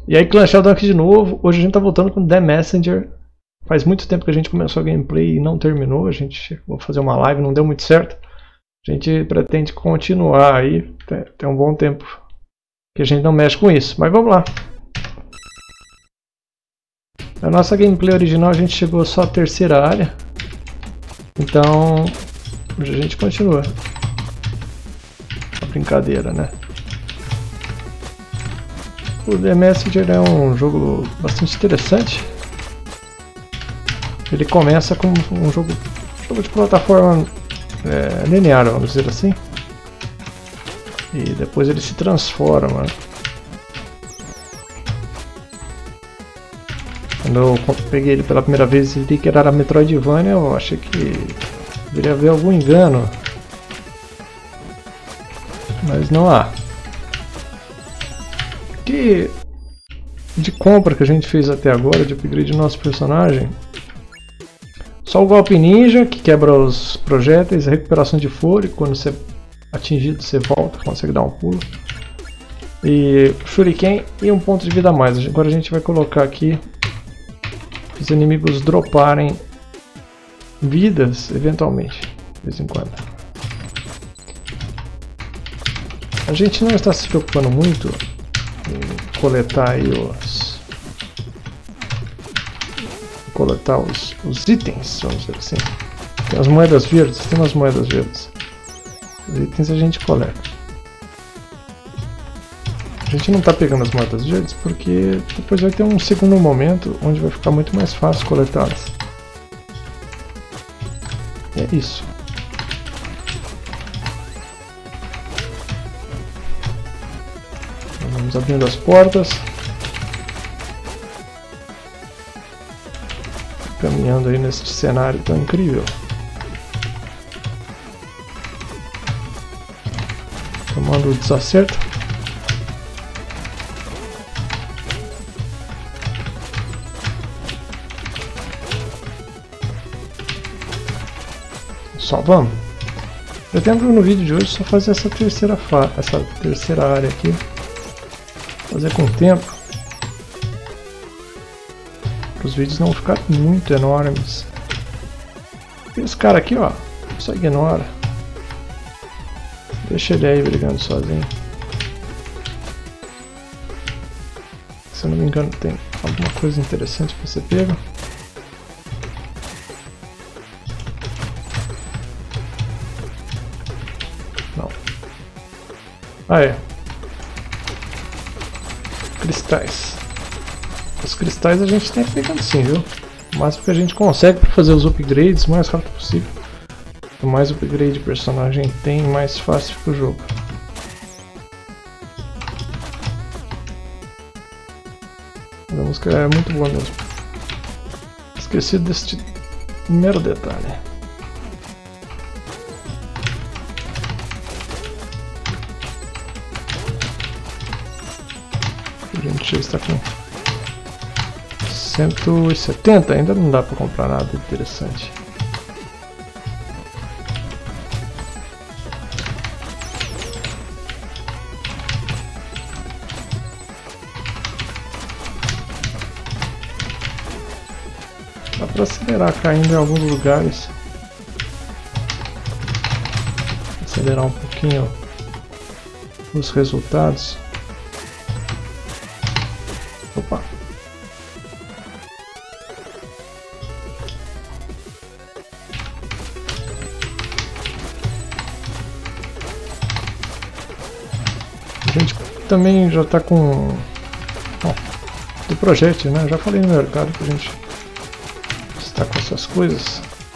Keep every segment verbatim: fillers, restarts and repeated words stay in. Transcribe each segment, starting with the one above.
E aí, Clan Sheldon aqui de novo. Hoje a gente tá voltando com The Messenger. Faz muito tempo que a gente começou a gameplay e não terminou. A gente chegou a fazer uma live, não deu muito certo. A gente pretende continuar aí. Tem um bom tempo que a gente não mexe com isso. Mas vamos lá. Na nossa gameplay original a gente chegou só à terceira área. Então, hoje a gente continua. A brincadeira, né? O The Messenger é um jogo bastante interessante. Ele começa com um jogo, jogo de plataforma é, linear, vamos dizer assim. E depois ele se transforma. Quando eu peguei ele pela primeira vez e vi que era Metroidvania, eu achei que deveria haver algum engano. Mas não há. Que de compra que a gente fez até agora, de upgrade do nosso personagem, só o golpe ninja, que quebra os projéteis, a recuperação de fôlego, quando você é atingido você volta, consegue dar um pulo, e shuriken e um ponto de vida a mais. Agora a gente vai colocar aqui os inimigos droparem vidas eventualmente, de vez em quando. A gente não está se preocupando muito em coletar aí os coletar os, os itens, vamos dizer assim. Tem as moedas verdes, tem umas moedas verdes. Os itens a gente coleta. A gente não está pegando as moedas verdes porque depois vai ter um segundo momento onde vai ficar muito mais fácil coletá-las. É isso. Vamos abrindo as portas. Caminhando aí nesse cenário tão incrível. Tomando o desacerto. Só vamos. Pretendo no vídeo de hoje só fazer essa terceira fa essa terceira área aqui. Fazer com o tempo. Para os vídeos não ficarem muito enormes. E esse cara aqui, ó, só ignora. Deixa ele aí brigando sozinho. Se eu não me engano tem alguma coisa interessante para ser pego. Não. Ah é. Cristais. Os cristais a gente tem que pegar sim, viu? O máximo que a gente consegue para fazer os upgrades o mais rápido possível. Quanto mais upgrade o personagem tem, mais fácil fica o jogo. A música é muito boa mesmo. Esqueci deste mero detalhe. A gente já está com cento e setenta, ainda não dá para comprar nada interessante. Dá para acelerar caindo em alguns lugares. Acelerar um pouquinho os resultados. Opa! A gente também já está com bom, do projeto, né? Já falei no mercado que a gente está com essas coisas.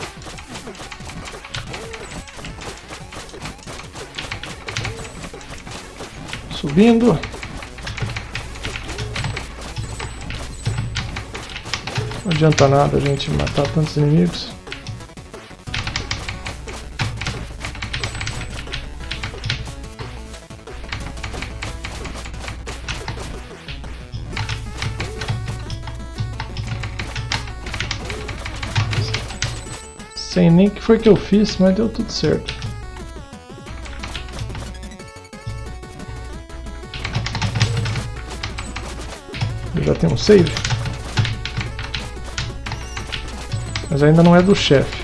Subindo. Não adianta nada a gente matar tantos inimigos. Sei nem o que foi que eu fiz, mas deu tudo certo. Já tem um save. Mas ainda não é do chefe.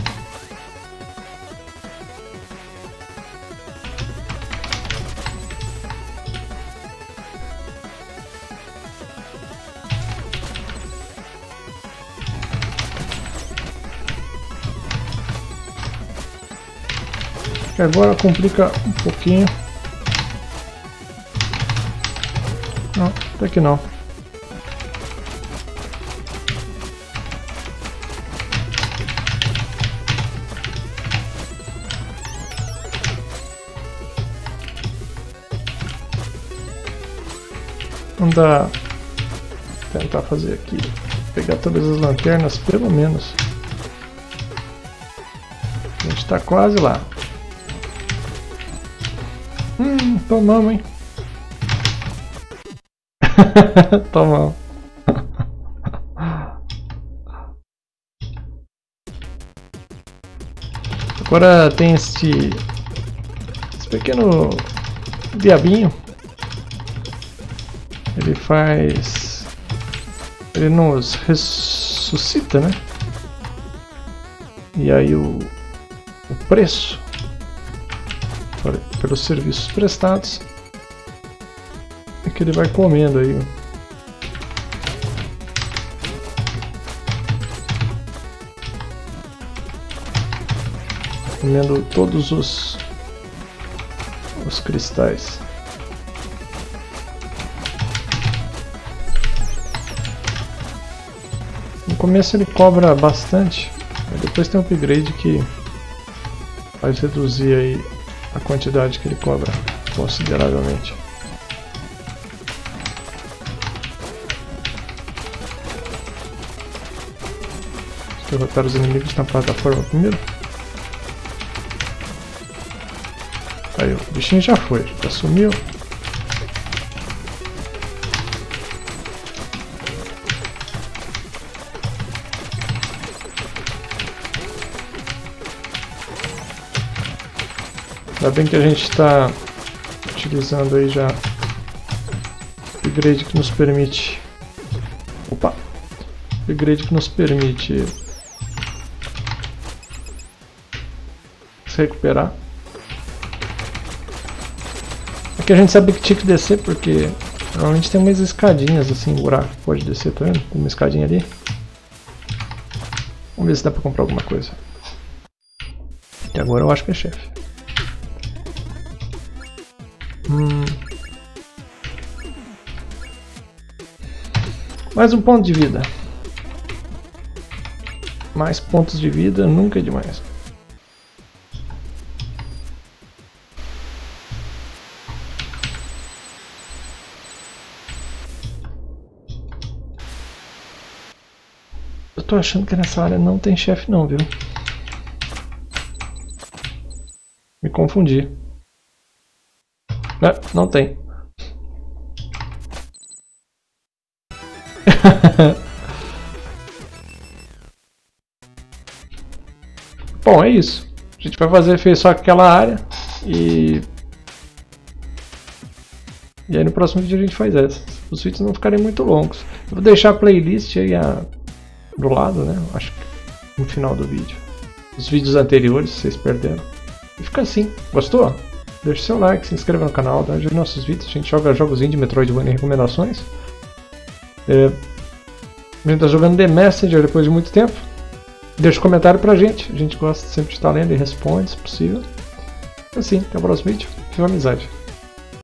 Que agora complica um pouquinho. Não, até que não. Vamos dar, tentar fazer aqui, pegar todas as lanternas, pelo menos. A gente tá quase lá. Hum, tomamos, hein? Tomamos. Agora tem este, esse pequeno diabinho. Ele faz... Ele nos ressuscita, né? E aí o, o preço pelos serviços prestados é que ele vai comendo aí. Comendo todos os, os cristais. No começo ele cobra bastante, mas depois tem um upgrade que faz reduzir aí a quantidade que ele cobra consideravelmente. Vamos derrotar os inimigos na plataforma primeiro. Aí o bichinho já foi, já sumiu. Ainda bem que a gente está utilizando aí já o upgrade que nos permite. Opa! Upgrade que nos permite se recuperar. Aqui a gente sabe que tinha que descer porque normalmente tem umas escadinhas assim, um buraco que pode descer, tá vendo? Tem uma escadinha ali. Vamos ver se dá pra comprar alguma coisa. E agora eu acho que é chefe. Hum. Mais um ponto de vida. Mais pontos de vida nunca é demais. Eu tô achando que nessa área não tem chefe não, viu? Me confundi. Não, não tem. Bom, é isso. A gente vai fazer fez só aquela área e e aí no próximo vídeo a gente faz essa. Os vídeos não ficarem muito longos. Eu vou deixar a playlist aí a, do lado, né? Acho que no final do vídeo. Os vídeos anteriores, se vocês perderam. E fica assim. Gostou? Deixe seu like, se inscreva no canal, dá ajuda nos nossos vídeos. A gente joga jogos indie, Metroidvania e recomendações. É, a gente tá jogando The Messenger depois de muito tempo. Deixa um comentário pra gente. A gente gosta sempre de estar lendo e responde, se possível. Assim, até o próximo vídeo. Viva a amizade!